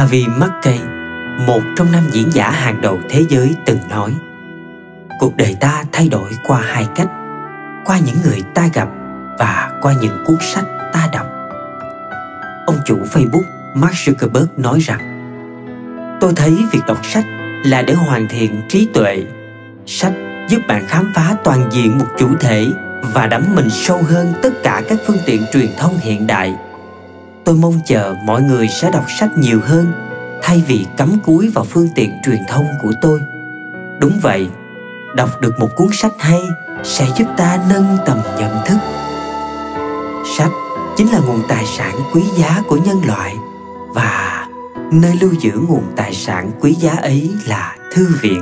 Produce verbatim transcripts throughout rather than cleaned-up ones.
Harvey Mackay, một trong năm diễn giả hàng đầu thế giới, từng nói: cuộc đời ta thay đổi qua hai cách, qua những người ta gặp và qua những cuốn sách ta đọc. Ông chủ Facebook Mark Zuckerberg nói rằng: tôi thấy việc đọc sách là để hoàn thiện trí tuệ. Sách giúp bạn khám phá toàn diện một chủ thể và đắm mình sâu hơn tất cả các phương tiện truyền thông hiện đại. Tôi mong chờ mọi người sẽ đọc sách nhiều hơn thay vì cắm cúi vào phương tiện truyền thông của tôi. Đúng vậy, đọc được một cuốn sách hay sẽ giúp ta nâng tầm nhận thức. Sách chính là nguồn tài sản quý giá của nhân loại, và nơi lưu giữ nguồn tài sản quý giá ấy là thư viện.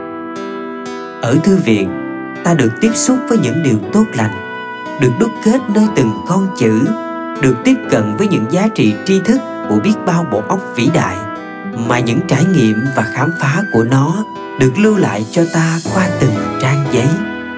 Ở thư viện, ta được tiếp xúc với những điều tốt lành, được đúc kết nơi từng con chữ, được tiếp cận với những giá trị tri thức của biết bao bộ óc vĩ đại, mà những trải nghiệm và khám phá của nó được lưu lại cho ta qua từng trang giấy.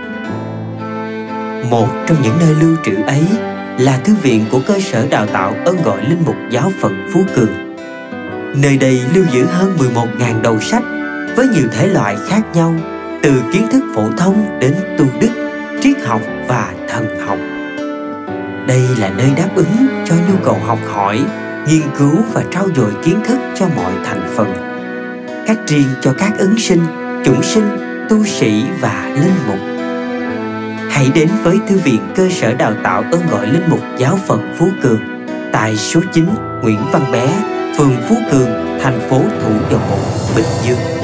Một trong những nơi lưu trữ ấy là thư viện của cơ sở đào tạo Ơn Gọi Linh Mục Giáo phận Phú Cường. Nơi đây lưu giữ hơn mười một nghìn đầu sách với nhiều thể loại khác nhau, từ kiến thức phổ thông đến tu đức, triết học và thần học. Đây là nơi đáp ứng cho nhu cầu học hỏi, nghiên cứu và trau dồi kiến thức cho mọi thành phần, cách riêng cho các ứng sinh, chủng sinh, tu sĩ và linh mục. Hãy đến với Thư viện cơ sở đào tạo Ơn Gọi Linh Mục Giáo phận Phú Cường tại số chín Nguyễn Văn Bé, phường Phú Cường, thành phố Thủ Dầu Một, Bình Dương.